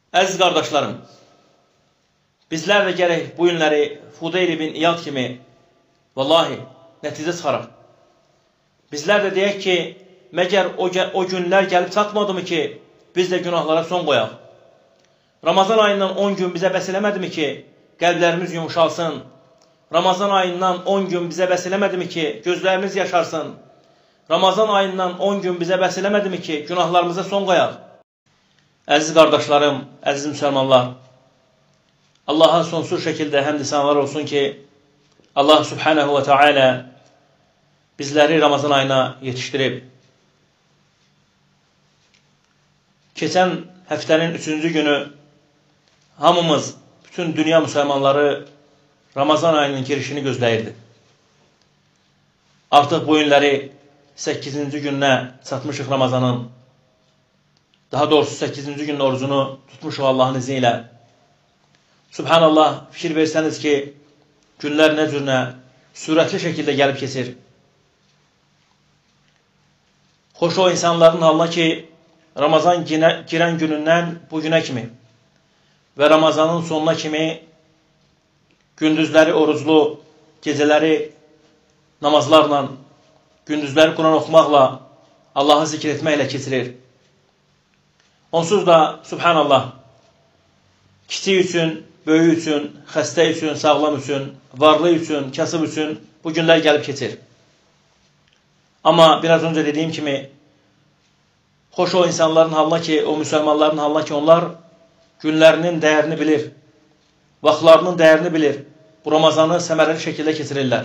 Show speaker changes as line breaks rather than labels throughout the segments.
Əziz qardaşlarım, bizlər də gərək bu günləri Fudeyl ibn İyad kimi vallahi nəticə çıxaraq. Bizlər də deyək ki, məgər o günlər gəlib çatmadımı ki, biz də günahlara son qoyaq. Ramazan ayından 10 gün bizə bəs eləmədimi ki, qəlblərimiz yumuşalsın. Ramazan ayından 10 gün bizə bəs eləmədimi ki, gözlərimiz yaşarsın. Ramazan ayından 10 gün bizə bəs eləmədimi ki, günahlarımıza son qoyaq. Əziz qardaşlarım, əziz müsəlmanlar, Allaha sonsuz şəkildə həmd sənalar olsun ki, Allah subhanahu və teala bizləri Ramazan ayına yetişdirib. Keçən həftənin 3-cü günü hamımız, bütün dünya müsəlmanları Ramazan ayının girişini gözləyirdi. Artıq bu günləri 8-ci gününə çatmışıq Ramazanın. Daha doğrusu 8-ci günün orucunu tutmuşuq Allahın izni ilə. Subhanallah, fikir versəniz ki, günlər nə cürünə sürətli şəkildə gəlib keçir. Xoş o insanların halına ki, Ramazan girən günündən bu günə kimi və Ramazanın sonuna kimi gündüzləri oruclu, gecələri namazlarla, gündüzləri Quran oxumaqla, Allahı zikr etməklə keçirir. Onsuz da, subhanallah, kiçik üçün, böyük üçün, xəstə üçün, sağlam üçün, varlı üçün, kasıb üçün bu günlər gəlib keçir. Amma biraz öncə dediyim kimi, xoş o insanların halına ki, o müsəlmanların halına ki, onlar günlərinin dəyərini bilir, vaxtlarının dəyərini bilir, bu Ramazanı səmərəli şəkildə keçirirlər.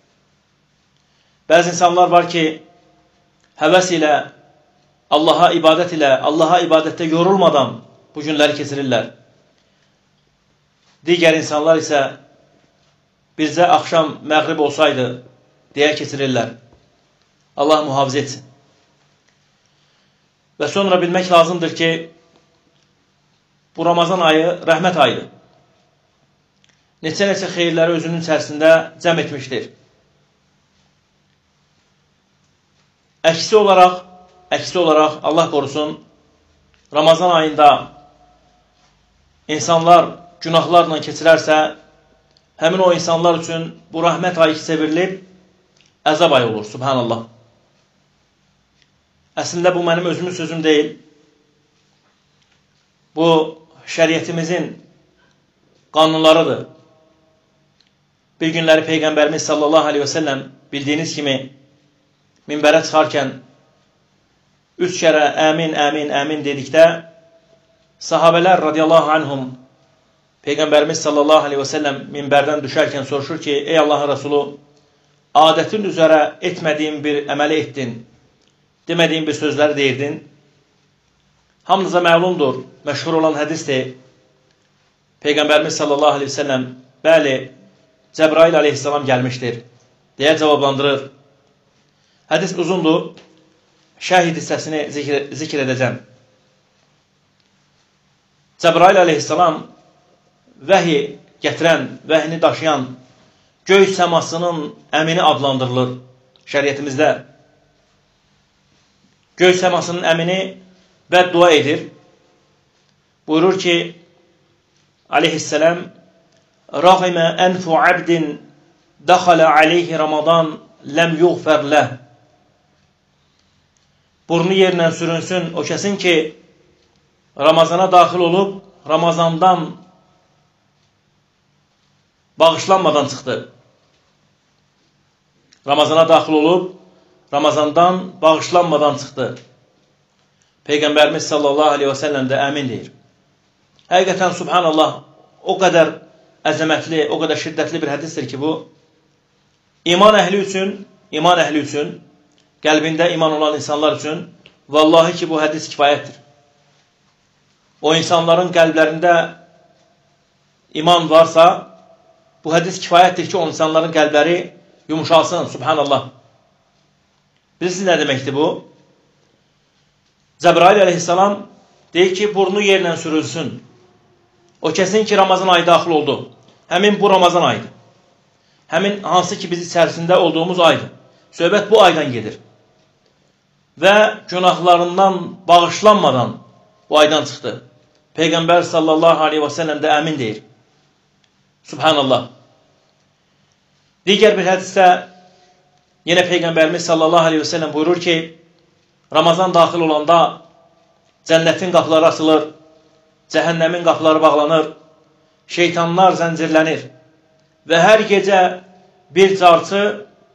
Bəzi insanlar var ki, həvəs ilə, Allaha ibadət ilə, Allaha ibadətdə yorulmadan bu günləri keçirirlər. Digər insanlar isə bizdə axşam məğrib olsaydı deyə keçirirlər. Allah mühafizə etsin. Və sonra bilmək lazımdır ki, bu Ramazan ayı rəhmət ayıdır. Neçə-neçə xeyirləri özünün içərisində cəm etmişdir. Əksi olaraq Allah qorusun, Ramazan ayında insanlar günahlarla keçirərsə, həmin o insanlar üçün bu rəhmət ayı çevrilib, əzab ayı olur, subhanallah. Əslində bu mənim özümün sözüm deyil. Bu şəriətimizin qanunlarıdır. Bir günləri Peyğəmbərimiz sallallahu aleyhi və səlləm bildiyiniz kimi minbərə çıxarkən 3 kərə əmin, əmin, əmin dedikdə sahabələr radiyallahu anhum Peyğəmbərimiz sallallahu aleyhi və səlləm minbərdən düşərkən soruşur ki, ey Allahın Rəsulu, adətin üzərə etmədiyin bir əməli etdin, demədiyin bir sözləri deyirdin. Hamınıza məlumdur, məşhur olan hədisdir. Peyğəmbərimiz sallallahu aleyhi və səlləm, bəli, Cəbrail aleyhissalam gəlmişdir, deyə cavablandırır. Hədis uzundur. Şəhid hissəsini zikr edəcəm. Cəbrail aleyhissalam vəhi gətirən, vəhini daşıyan göy səmasının əmini adlandırılır şəriətimizdə. Göy səmasının əmini bəddua edir. Buyurur ki, aleyhissalam, rəğimə ənfu abdin dəxalə aleyhi Ramazan ləm yuğfər ləh. Burnu yerlə sürünsün o kəsin ki, Ramazana daxil olub, Ramazandan bağışlanmadan çıxdı. Ramazana daxil olub, Ramazandan bağışlanmadan çıxdı. Peyğəmbərimiz sallallahu aleyhi və səlləm də əmin deyir. Həqiqətən, subhanallah, o qədər əzəmətli, o qədər şiddətli bir hədisdir ki, bu, iman əhli üçün, qəlbində iman olan insanlar üçün, vallahi ki, bu hədis kifayətdir. O insanların qəlblərində iman varsa, bu hədis kifayətdir ki, o insanların qəlbləri yumuşalsın, subhanallah. Bilirsiniz nə deməkdir bu? Cəbrail aleyhissalam deyir ki, burnu yerlə sürülsün. O kəsin ki, Ramazan ayı daxil oldu. Həmin bu Ramazan ayıdır. Həmin hansı ki, biz içərisində olduğumuz aydır. Söhbət bu aydan gedir. Və günahlarından bağışlanmadan bu aydan çıxdı. Peyğəmbər sallallahu aleyhi və səlləm də əmin deyir. Subhanallah. Digər bir hədisdə yenə Peyğəmbərimiz sallallahu aleyhi və səlləm buyurur ki, Ramazan daxil olanda cənnətin qapıları açılır, cəhənnəmin qapıları bağlanır, şeytanlar zəncirlənir və hər gecə bir carçı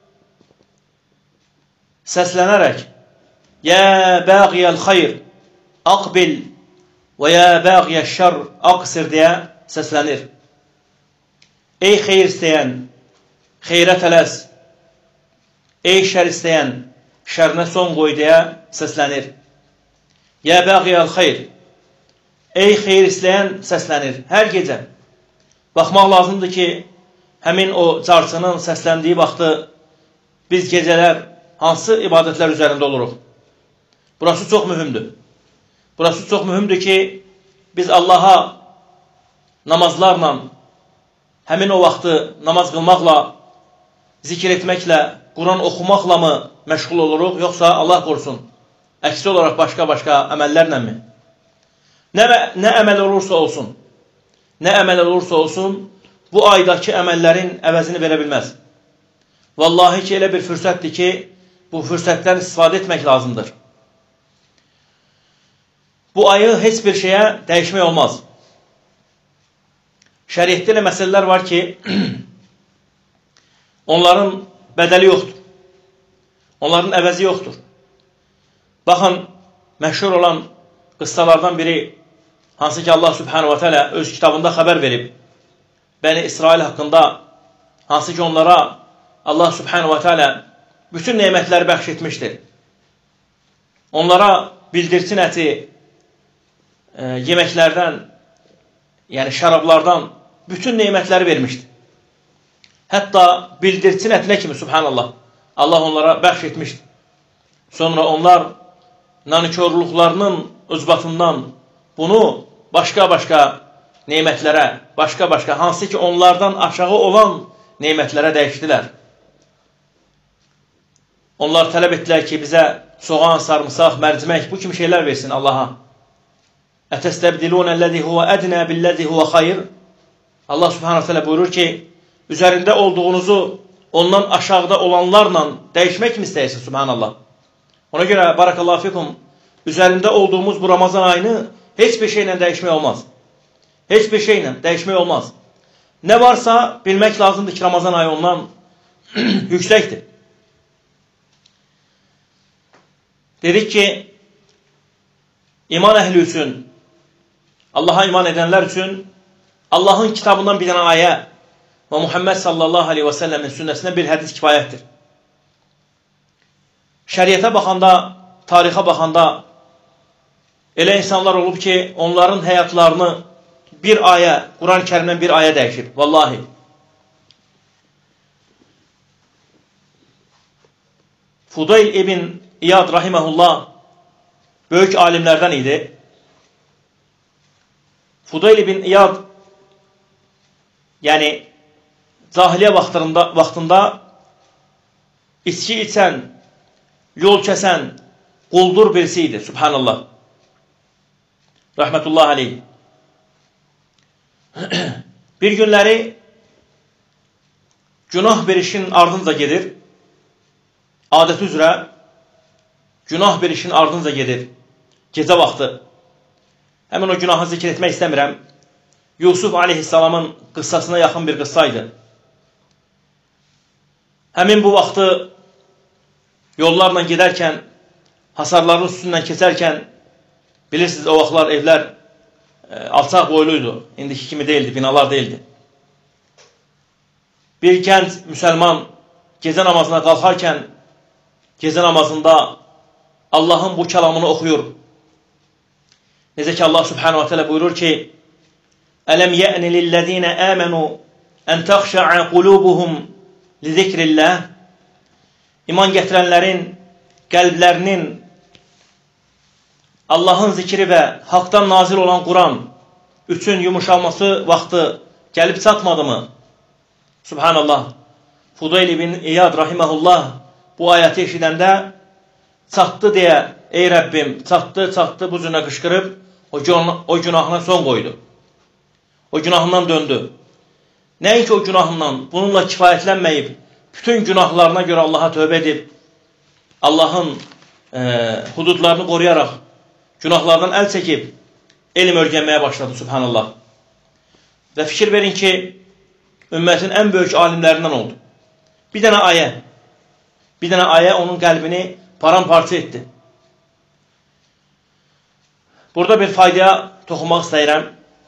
səslənərək Yə bəğiyəl xayr, aqbil və yə bəğiyəl şər, aqsir deyə səslənir. Ey xeyr istəyən, xeyrə tələs, ey şər istəyən, şərinə son qoy deyə səslənir. Yə bəğiyəl xeyr, ey xeyr istəyən səslənir. Hər gecə baxmaq lazımdır ki, həmin o carçının səsləndiyi vaxtı biz gecələr hansı ibadətlər üzərində oluruq? Burası çox mühümdür. Burası çox mühümdür ki, biz Allaha namazlarla, həmin o vaxtı namaz qılmaqla, zikr etməklə, Quran oxumaqla mı məşğul oluruq, yoxsa Allah qorusun, əksi olaraq başqa-başqa əməllərlə mi? Nə əməl olursa olsun, bu aydakı əməllərin əvəzini verə bilməz. Vallahi ki, elə bir fürsətdir ki, bu fürsətdən istifadə etmək lazımdır. Bu ayı heç bir şeyə dəyişmək olmaz. Şəriətdə elə məsələlər var ki, onların bədəli yoxdur. Onların əvəzi yoxdur. Baxın, məşhur olan qıssalardan biri, hansı ki Allah Subhanahu wa Ta'ala öz kitabında xəbər verib, Bəni İsrail haqqında, hansı ki onlara Allah Subhanahu wa Ta'ala bütün nemətləri bəxş etmişdir. Onlara bildirçin əti, yeməklərdən, yəni şərablardan bütün nemətləri vermişdir. Hətta bildirçin ətinə kimi, subhanallah, Allah onlara bəxş etmişdir. Sonra onlar nankörlüklərinin özbatından bunu başqa-başqa nemətlərə, başqa-başqa, hansı ki onlardan aşağı olan nemətlərə dəyişdilər. Onlar tələb etdilər ki, bizə soğan, sarımsaq, mərcimək, bu kimi şeylər versin Allaha. Ətəstəbdilunəl-ləzi huvə ədnə billəzi huvə xayr. Allah subhanahu teala buyurur ki, üzərində olduğunuzu ondan aşağıda olanlarla dəyişmək mi istəyirsiniz, subhanallah? Ona görə, barakallahu fikum, üzərində olduğumuz bu Ramazan ayını heç bir şeylə dəyişmək olmaz. Heç bir şeylə dəyişmək olmaz. Nə varsa bilmək lazımdır ki, Ramazan ayı ondan yüksəkdir. Dedik ki, iman əhli üçün, Allaha iman edənlər üçün Allahın kitabından bir dənə ayə və Muhammed sallallahu aleyhi və səlləmin sünnəsindən bir hədis kifayətdir. Şəriətə baxanda, tarixə baxanda elə insanlar olub ki, onların həyatlarını bir ayə, Quran-ı Kərimdən bir ayə dəyişir. Vallahi. Fudayl ibn İyad rahiməhullah böyük alimlərdən idi. Fudayl ibn İyad yəni cahiliyə vaxtında içki içən, yol kəsən, quldur birisi idi. Subhanallah. Rahmetullah aleyh. Bir günləri günah bir işin ardınca gedir. Adəti üzrə günah bir işin ardınca gedir. Gecə vaxtı. Həmin o günahı zikr etmək istəmirəm. Yusuf aleyhissalamın qıssasına yaxın bir qıssaydı. Həmin bu vaxtı yollarla gedərkən, hasarların üstündən keçərkən, bilirsiniz o vaxtlar evlər alçaq boyluydu. İndiki kimi deyildi, binalar deyildi. Bir gənc müsəlman gecə namazına qalxarkən, gecə namazında Allahın bu kəlamını oxuyur. Necə ki Allah subhanahu wa ta'ala buyurur ki, Ələm yə'ni lillezine əmənu ən təxşə'ə qulubuhum li zikrillah. İman gətirənlərin qəlblərinin Allahın zikri və haqdan nazil olan Quran üçün yumuşalması vaxtı gəlib çatmadı mı? Subhanallah. Fudayl ibn İyad rahiməhullah bu ayəti eşidəndə çatdı deyə, ey Rəbbim, çatdı bu cürə qışqırıb, o günahına son qoydu. O günahından döndü. Nəinki o günahından bununla kifayətlənməyib, bütün günahlarına görə Allaha tövbə edib, Allahın hududlarını qoruyaraq, günahlardan əl çəkib, elm öyrənməyə başladı, subhanallah. Və fikir verin ki, ümmətin ən böyük alimlərindən oldu. Bir dənə ayə onun qəlbini paramparça etdi. Burada bir faydaya toxunmaq istəyirəm.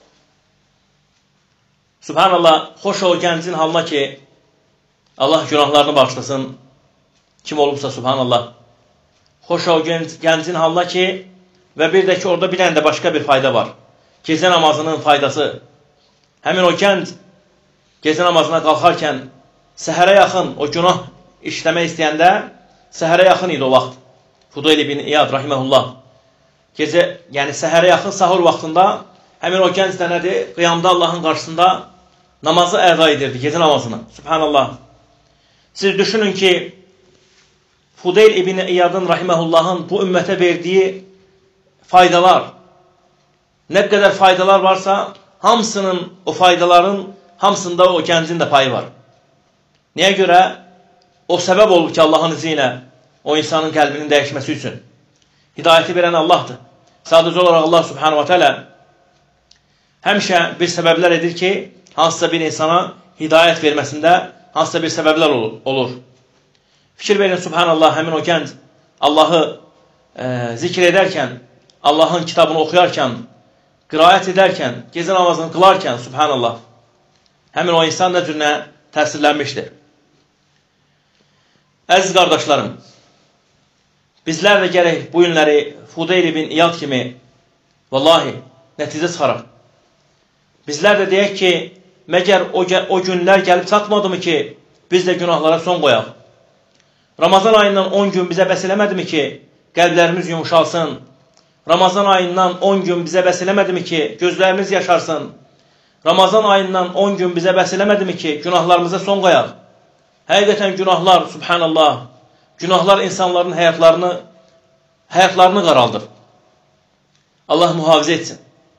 Subhanallah, xoş o gəncin halına ki, Allah günahlarını bağışlasın, kim olubsa subhanallah. Xoş o gəncin halına ki, və bir də ki, orada bir dənə də başqa bir fayda var. Gecə namazının faydası. Həmin o gənc gecə namazına qalxarkən, səhərə yaxın o günah işləmək istəyəndə, səhərə yaxın idi o vaxt. Fudayl ibn İyad, rahiməhullah. Gecə, yəni səhərə yaxın sahur vaxtında, həmin o gənc də nədir? Qiyamda Allahın qarşısında namazı əda edirdi, gecə namazını. Subhanallah. Siz düşünün ki, Fudayl ibn İyadın, rahiməhullahın bu ümmətə verdiyi faydalar, nə qədər faydalar varsa, hamısının, o faydaların hamısında o gəncin də payı var. Niyə görə? O səbəb olub ki, Allahın izi ilə o insanın qəlbinin dəyişməsi üçün. Hidayəti verən Allahdır. Sadəcə olaraq Allah subhanahu wa ta'ala həmişə bir səbəblər edir ki, hansısa bir insana hidayət verməsində hansısa bir səbəblər olur. Fikir verin, subhanallah, həmin o gənc Allahı zikr edərkən, Allahın kitabını oxuyarkən, qiraət edərkən, gecə namazını qılarkən, subhanallah, həmin o insan nə cür təsirlənmişdir. Əziz qardaşlarım, bizlər də gərək bu günləri Fudayl ibn İyad kimi vallahi nəticə çıxaraq. Bizlər də deyək ki, məgər o günlər gəlib çatmadı mı ki, biz də günahlara son qoyaq? Ramazan ayından 10 gün bizə bəs eləmədimi ki, qəlblərimiz yumuşalsın? Ramazan ayından 10 gün bizə bəs eləmədimi ki, gözlərimiz yaşarsın? Ramazan ayından 10 gün bizə bəs eləmədimi ki, günahlarımıza son qoyaq? Həqiqətən günahlar, subhanallah, günahlar insanların həyatlarını qaraldır. Allah mühafizə etsin.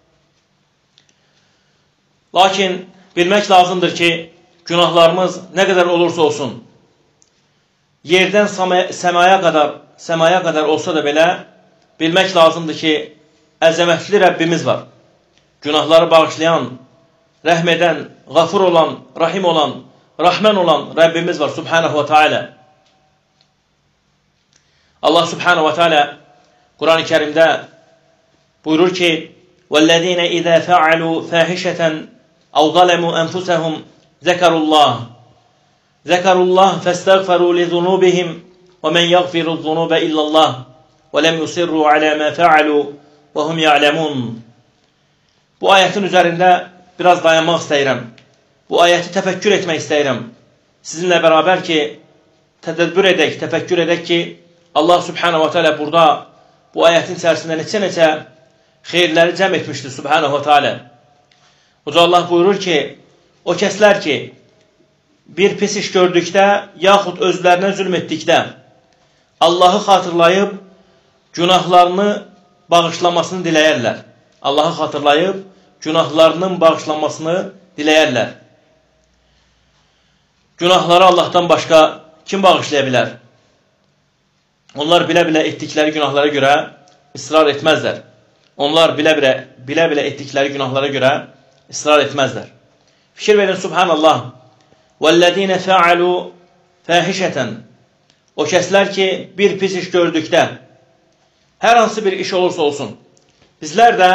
Lakin bilmək lazımdır ki, günahlarımız nə qədər olursa olsun, yerdən səmaya qədər olsa da belə, bilmək lazımdır ki, əzəmətli Rəbbimiz var. Günahları bağışlayan, rəhm edən, qafur olan, rahim olan, Rahman olan Rəbbimiz var, subhanahu wa ta'ala. Allah subhanahu wa ta'ala Quran-ı Kerimdə buyurur ki, وَالَّذ۪ينَ اِذَا فَعَلُوا فَاحِشَةً اَوْ ظَلَمُوا أَنْفُسَهُمْ ذَكَرُوا اللّٰهِ فَاسْتَغْفَرُوا لِذُنُوبِهِمْ وَمَنْ يَغْفِرُ الذُّنُوبَ إِلَّا اللّٰهِ وَلَمْ يُصِرُّوا عَلَى مَا فَعَلُوا وَهُمْ يَعْلَمُونَ. Bu ayetin üzerinde biraz dayanmaq istəyirəm. Bu ayeti təfəkkür etmək istəyirəm. Sizinlə bərabər ki, təfəkkür edək ki, Allah subhanahu wa ta'ala burada bu ayetin içərisində neçə xeyirləri cəm etmişdir, subhanahu wa ta'ala. Uca Allah buyurur ki, o kəslər ki, bir pis iş gördükdə, yaxud özlərinə zülm etdikdə, Allahı xatırlayıb, günahlarını bağışlamasını diləyərlər. Allahı xatırlayıb, günahlarının bağışlanmasını diləyərlər. Günahları Allahdan başqa kim bağışlaya bilər? Onlar bilə-bilə etdikləri günahlara görə israr etməzlər. Onlar bilə-bilə etdikləri günahlara görə israr etməzlər. Fikir verin, subhanallah. وَالَّذ۪ينَ فَعَلُوا فَاحِشَةً. O kəslər ki, bir pis iş gördükdə, hər hansı bir iş olursa olsun, bizlər də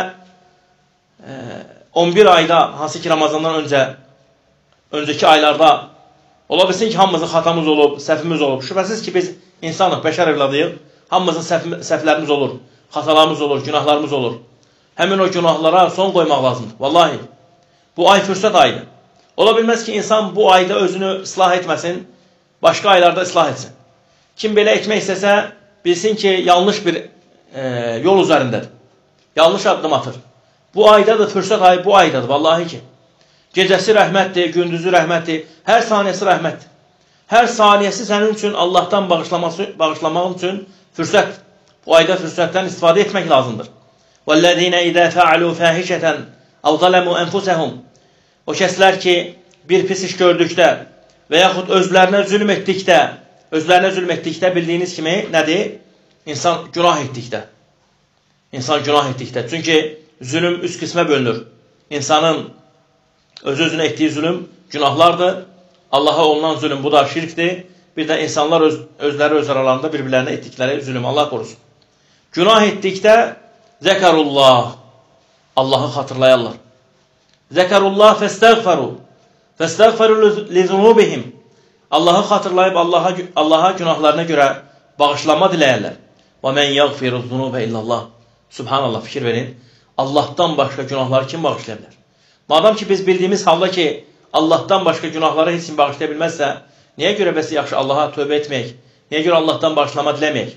11 ayda, hansı ki Ramazandan öncəki aylarda ola bilsin ki, hamımızın xatamız olub, səhvimiz olub. Şübhəsiz ki, biz insanıq, bəşər evladıyıq. Hamımızın səhvlərimiz olur, xatalarımız olur, günahlarımız olur. Həmin o günahlara son qoymaq lazımdır. Vallahi, bu ay fürsət ayıdır. Ola bilməz ki, insan bu ayda özünü ıslah etməsin, başqa aylarda ıslah etsin. Kim belə etmək istəsə, bilsin ki, yanlış bir yol üzərindədir. Yanlış addım atır. Bu aydadır, fürsət ayı bu aydadır, vallahi ki. Gecəsi rəhmətdir, gündüzü rəhmətdir, hər saniyəsi rəhmətdir. Hər saniyəsi sənin üçün Allahdan bağışlamaq üçün fürsət. Bu ayda fürsətdən istifadə etmək lazımdır. وَالَّذ۪ينَ اِذَا فَعَلُوا فَاهِشَةً اَوْ ظَلَمُوا أَنْفُسَهُمْ O kəslər ki, bir pis iş gördükdə və yaxud özlərinə zülm etdikdə bildiyiniz kimi nədir? İnsan günah etdikdə. İnsan günah etdikdə. Çünki zülüm üç qismə bölünür. İnsanın öz-özünə etdiyi zülüm günahlardır. Allah'a olunan zülüm, bu da şirkdir. Bir də insanlar özləri aralarında bir-birlərinə etdikləri zülüm. Allah qorusun. Günah etdikdə zəkarullah. Allah'ı xatırlayarlar. Zəkarullah fəstəğfəru. Fəstəğfəru lizunubihim. Allah'ı xatırlayıb Allah'a günahlarına görə bağışlanma diləyərlər. Və mən yəğfiru zunubə illallah. Subhanallah, fikir verin. Allah'tan başqa günahları kim bağışlaya bilər? Madam ki biz bildiyimiz halda ki Allah'tan başqa günahları heç kim bağışlaya bilməzsə, niyə görə bəs yaxşı Allah'a tövbə etməyək? Niyə görə Allah'tan bağışlama diləməyək?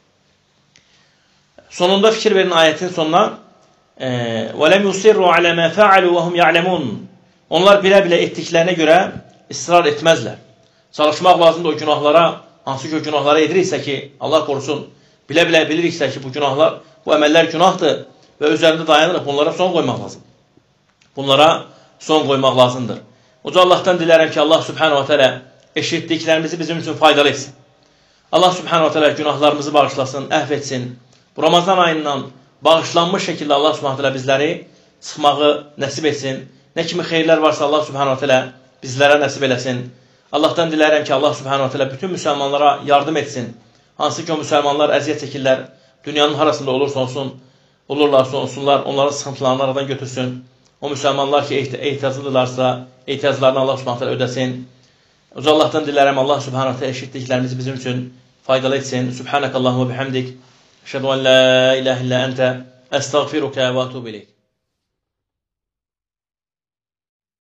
Sonunda fikir verin ayetin sonuna. وَلَمْ يُصِرُّوا عَلَى مَا فَعَلُوا وَهُمْ يَعْلَمُونَ Onlar bilə-bilə etdiklərinə görə israr etməzlər. Çalışmaq lazımdır o günahlara, hansı ki o günahlara ediriksə ki, Allah korusun, bilə-bilə biliriksə ki bu günahlar, bu əməllər günahdır və üzərində dayanırıq, bunlara son qoymaq lazımdır. Bunlara son qoymaq lazımdır. Uca Allah'tan dilərəm ki, Allah subhanahu wa ta'ala eşitdiklərimizi bizim üçün faydalı etsin. Allah subhanahu wa ta'ala günahlarımızı bağışlasın, əhv etsin. Bu Ramazan ayından bağışlanmış şəkildə Allah subhanahu wa ta'ala bizləri çıxmağı nəsib etsin. Nə kimi xeyirlər varsa Allah subhanahu wa ta'ala bizlərə nəsib eləsin. Allah'tan dilərəm ki, Allah subhanahu wa ta'ala bütün müsəlmanlara yardım etsin. Hansı ki o müsəlmanlar əziyyət çəkirlər, dünyanın harasında olurlarsa onların sıxıntılarını aradan götürsün. O müsəlmanlar ki ehtiyaclıdırlarsa, ehtiyaclarını Allah subhanahu wa ta'ala ödəsin. Uca Allah'tan dilərəm Allah subhanahu wa ta'ala eşitdiklərimizi bizim üçün faydalı etsin. Subhanakallahumma bihamdik. Əşhədu en la ilahe illa ente estağfiruka və etûbü ileyk.